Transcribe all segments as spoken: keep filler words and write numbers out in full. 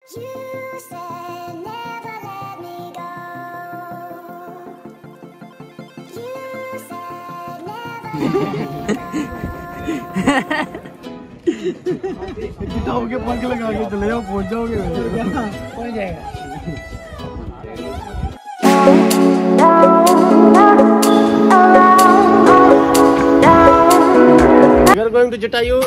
उठाओगे पंख लगा के चले जाओ, पहुंच जाओगे। पहुंच जाएगा। We are going to Jatayu.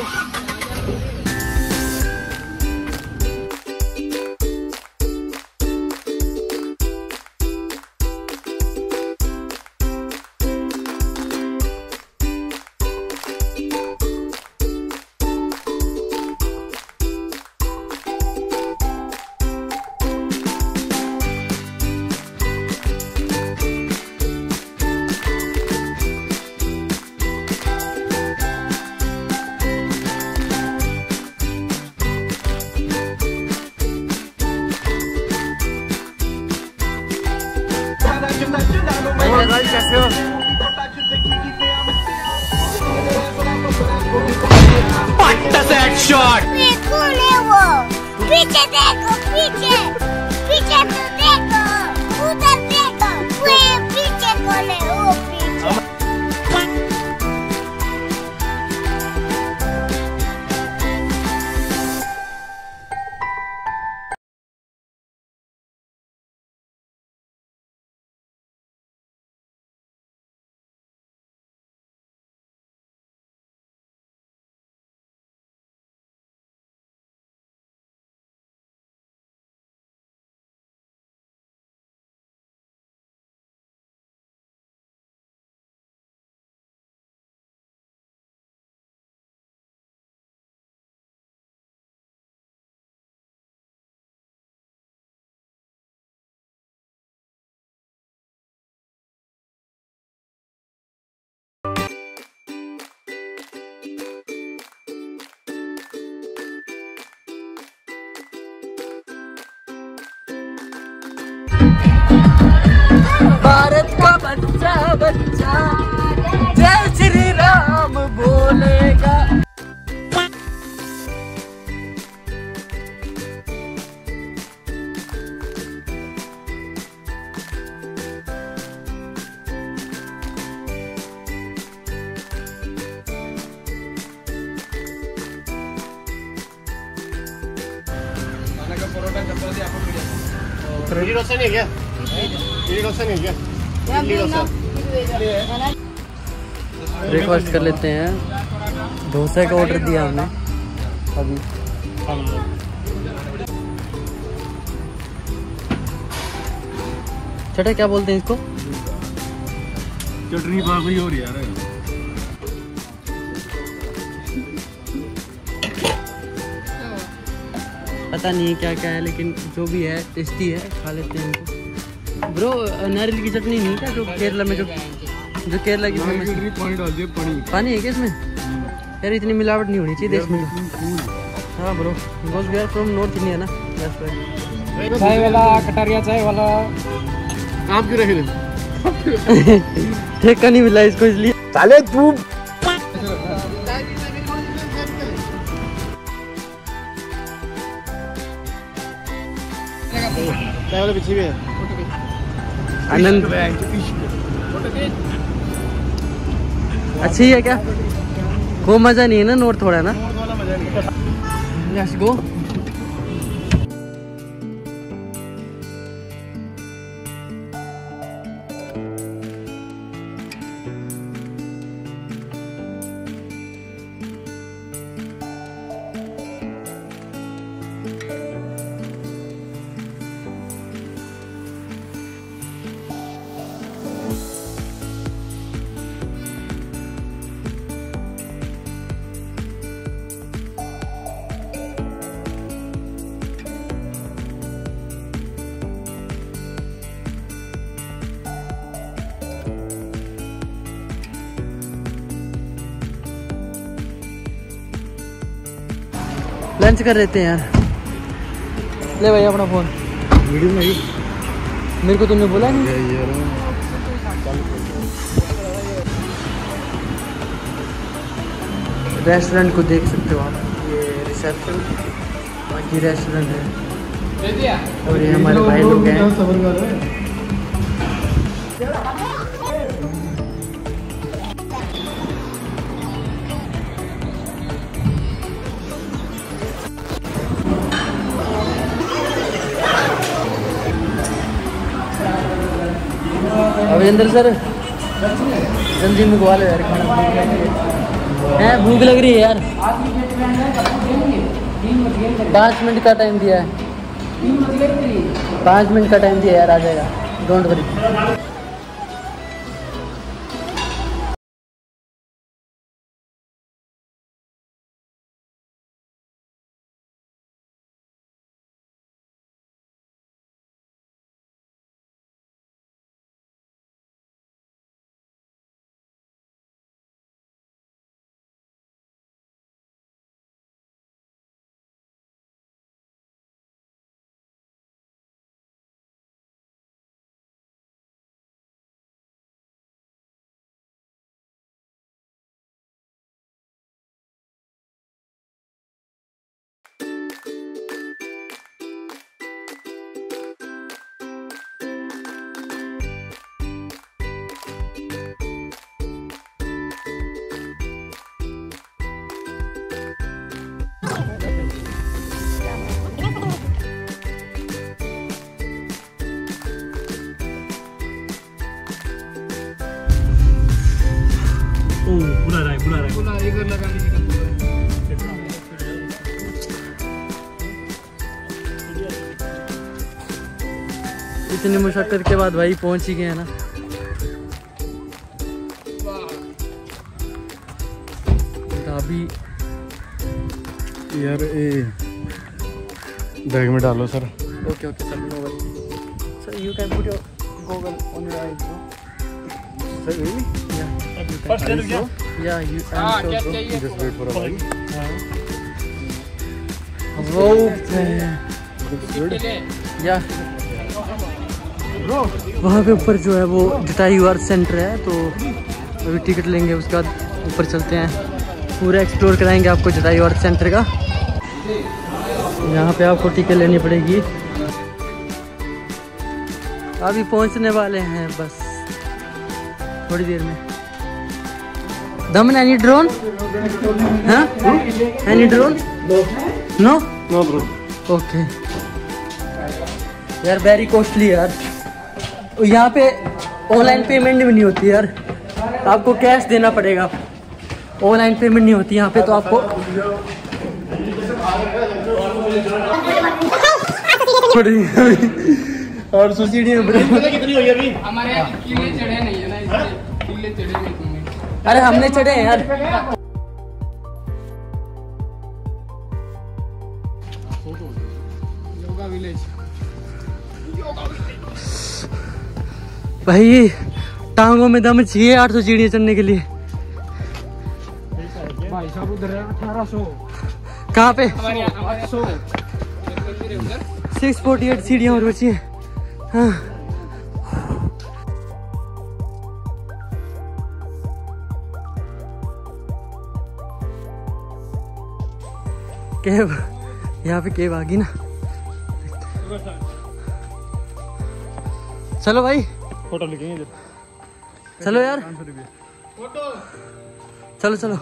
कैसे हो? What the that shot? वो पीछे देखो, पीछे पीछे तो देखो, उधर देखो, वो पीछे खोले, वो पीछे। भारत का बच्चा बच्चा जय श्री राम बोलेगा। इडली डोसा नहीं है क्या? इडली डोसा नहीं है क्या? इडली डोसा ब्रेकफास्ट कर लेते हैं। डोसा का ऑर्डर दिया हमने अभी। छठा क्या बोलते हैं इसको? चटनी बाबी हो रही है यार। पता नहीं है क्या क्या है, लेकिन जो भी है टेस्टी है, खा लेते हैं इनको। ब्रो नारियल की चटनी नहीं क्या जो केरला में जो जो केरला की फेमस पानी है क्या इसमें? यार इतनी मिलावट नहीं होनी चाहिए देश में। हाँ bro, because we are from north India ना। चाय वाला, कटारिया चाय वाला आप क्यों रखे? ठेका नहीं मिला इसको इसलिए। साले तू चाय वाले पीछे भी है। आनंद अच्छी है क्या? वो मजा नहीं है ना, नॉर्थ थोड़ा ना। Let's go. लंच कर लेते हैं यार। ले भाई अपना फोन। वीडियो नहीं मेरे को तुमने बोला नहीं। रेस्टोरेंट को देख सकते हो आप, ये रिसेप्शन बाकी रेस्टोरेंट है। और ये हमारे भाई लोग हैं। अविंदर सर जल्दी मंगवा लो यार खाना है, भूख लग रही है यार। पाँच मिनट का टाइम दिया है, पाँच मिनट का टाइम दिया यार, आ जाएगा, डोंट वरी। बुला रहा है बुला रहा है बुला इधर लगाने की इतनी मुशक्कत के बाद भाई पहुंच ही गए हैं ना। अभी यार ए बैग में डालो sir. Okay okay sir, no worry sir, you can put your goggle on your eyes sir really first ले लो या यू हां क्या चाहिए just wait for a while. वो या वहाँ पे ऊपर जो है वो जटायु आर्ट सेंटर है, तो अभी टिकट लेंगे, उसके बाद ऊपर चलते हैं, पूरा एक्सप्लोर कराएंगे आपको जटायु आर्ट सेंटर का। यहाँ पे आपको टिकट लेनी पड़ेगी। अभी पहुँचने वाले हैं बस थोड़ी देर में। Daman any drone? हाँ any drone? No no bro. Okay यार, वेरी कॉस्टली यार। यहाँ पे ऑनलाइन पेमेंट भी नहीं होती यार, आपको कैश देना पड़ेगा, ऑनलाइन पेमेंट नहीं होती यहाँ पे। तो आपको और सुसीडी में कितनी हुई अभी? हमारे यहाँ किले चढ़े नहीं है ना, इसलिए किले चढ़े नहीं तुमने। अरे हमने चढ़े हैं यार। योगा विलेज भाई टांगों में दम चाहिए आठ सौ सीढ़ियाँ चढ़ने के लिए। भाई साहब उधर है अठारह सौ। कहाँ पे? हमारे यहाँ सौ मंदिर है उधर। सिक्स फोर्टी एट सीढ़ियाँ और बची हैं। हाँ केव, यहाँ पे केव आ गई ना। चलो भाई फोटो लिखेंगे। चलो यार, चलो चलो।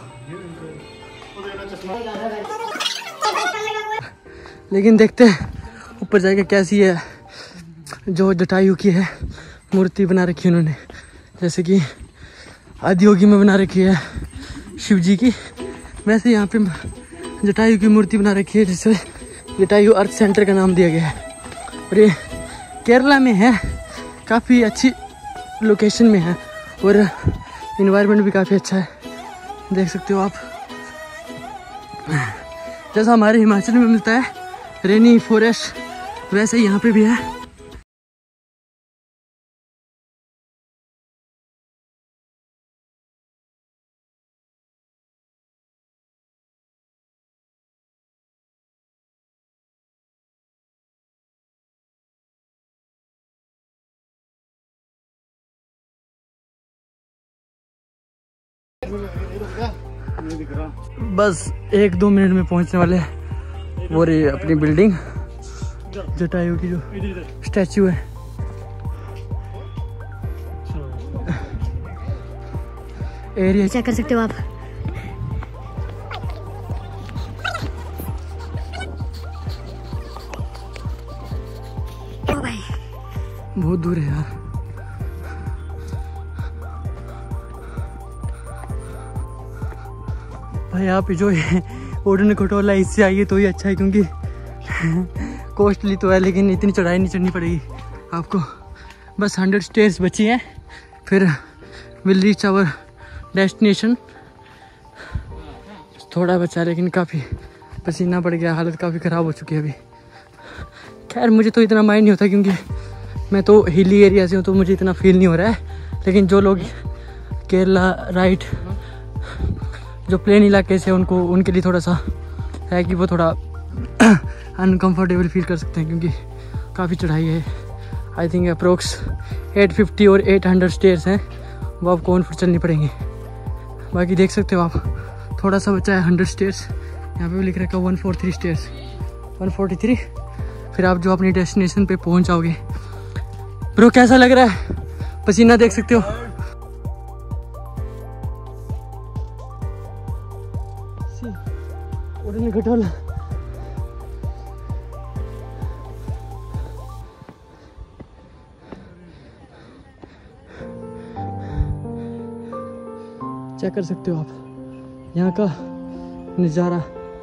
लेकिन देखते हैं ऊपर जाके कैसी है। जो जटायु की है मूर्ति बना रखी है उन्होंने, जैसे कि आदियोगी में बना रखी है शिव जी की, वैसे यहाँ पे जटायु की मूर्ति बना रखी है, जिसे जटायु अर्थ सेंटर का नाम दिया गया है। और ये केरला में है, काफ़ी अच्छी लोकेशन में है और इन्वायरमेंट भी काफ़ी अच्छा है, देख सकते हो आप। जैसा हमारे हिमाचल में मिलता है रेनी फॉरेस्ट, वैसे यहाँ पे भी है। बस एक दो मिनट में पहुंचने वाले हैं वो रही अपनी बिल्डिंग। जटायु की जो स्टैचू है। एरिया चेक कर सकते हो आप। ओ भाई बहुत दूर है यार। भाई आप जो है ओडन खटोला इससे आइए तो ही अच्छा है, क्योंकि कॉस्टली तो है लेकिन इतनी चढ़ाई नहीं चढ़नी पड़ेगी आपको। बस हंड्रेड स्टेयर्स बची हैं, फिर विल रीच आवर डेस्टिनेशन। थोड़ा बचा लेकिन काफ़ी पसीना पड़ गया, हालत काफ़ी ख़राब हो चुकी है अभी। खैर मुझे तो इतना माइंड नहीं होता क्योंकि मैं तो हिली एरिया से हूँ, तो मुझे इतना फील नहीं हो रहा है। लेकिन जो लोग केरला राइट जो प्लेन इलाके से उनको उनके लिए थोड़ा सा है कि वो थोड़ा अनकंफर्टेबल फील कर सकते हैं, क्योंकि काफ़ी चढ़ाई है। I think approx eight fifty और एट हंड्रेड स्टेयर्स हैं, वो आपको ऑन फुट चलनी पड़ेंगी। बाकी देख सकते हो आप थोड़ा सा बचा है हंड्रेड स्टेयर्स। यहाँ पे भी लिख रखा है one four three stairs, one forty three. फिर आप जो अपनी डेस्टिनेशन पे पहुँच जाओगे। ब्रो कैसा लग रहा है? पसीना देख सकते हो। घटोला चेक कर सकते हो आप यहाँ का नज़ारा,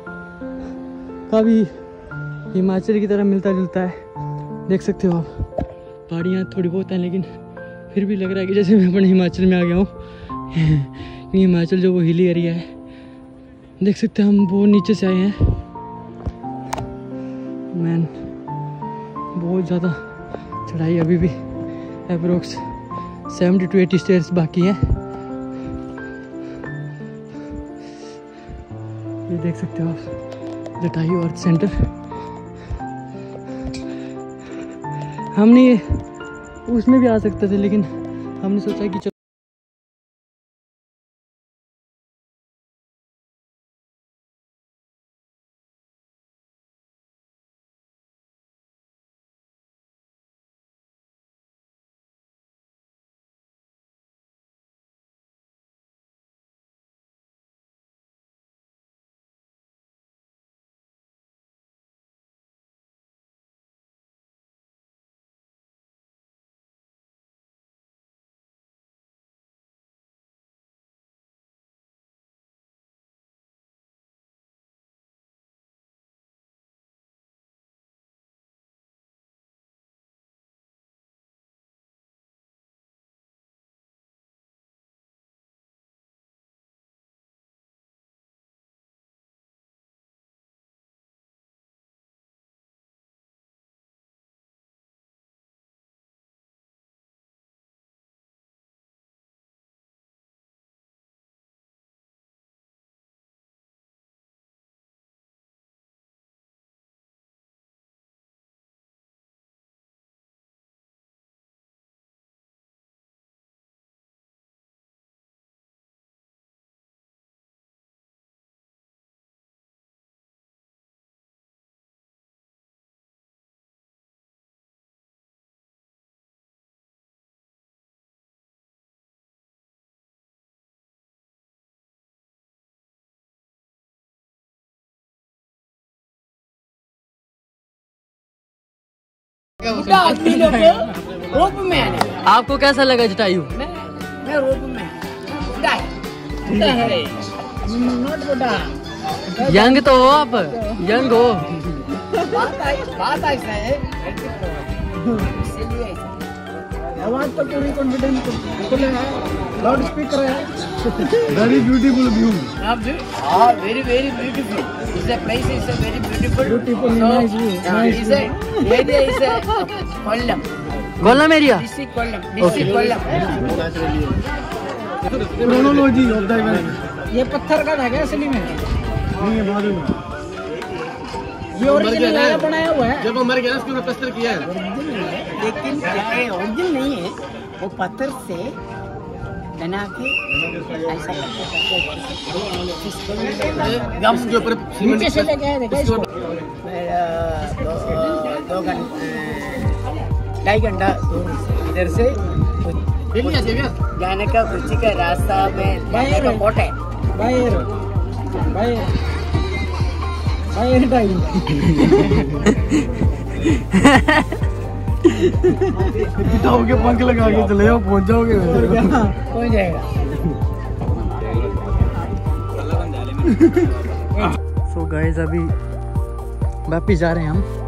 काफ़ी हिमाचल की तरह मिलता जुलता है। देख सकते हो आप पहाड़ियाँ थोड़ी बहुत हैं, लेकिन फिर भी लग रहा है कि जैसे मैं अपने हिमाचल में आ गया हूँ। क्योंकि हिमाचल जो वो हिली एरिया है, देख सकते हैं हम वो नीचे से आए हैं। मैन बहुत ज़्यादा चढ़ाई अभी भी, approx seventy two eighty stairs बाकी हैं। ये देख सकते हो आप जटायु अर्थ सेंटर। हमने उसमें भी आ सकते थे, लेकिन हमने सोचा कि आदमी लोग रोप में आने। आपको कैसा लगा जटायु? मैं मैं रोप में बुढ़ा है, नॉट बुढ़ा। यंग तो हो आप, यंग हो। बात आई बात ऐसा है, इसलिए आवाज तो पूरी कॉन्फिडेंस खुले है, लाउड स्पीकर है। Very beautiful view. आप भी हां, वेरी वेरी ब्यूटीफुल। इस place is a very beautiful beautiful nice view. Is a area is a Kollam Kollam area, district Kollam, district Kollam. Chronology of the event. ये पत्थर का था क्या असली में? नहीं है बाद में, ये ओरिजिनल है, बनाया हुआ है। जब वो मर गया ना, उसको प्लास्टर किया है। लेकिन ये ओरिजिनल नहीं है, वो पत्थर से बना के ऐसा गम के ऊपर नीचे से लेके आए थे क्या इसको? दो घंटे ढाई घंटा दूर इधर से जाने का कुछ का रास्ता में जाने का कोट है बाहर बाहर बाहर टाइम के पंख लगा के चले जाओ, पहुंच जाओगे। पहुंच जाएगा। सो गाइस अभी वापिस जा रहे हैं हम।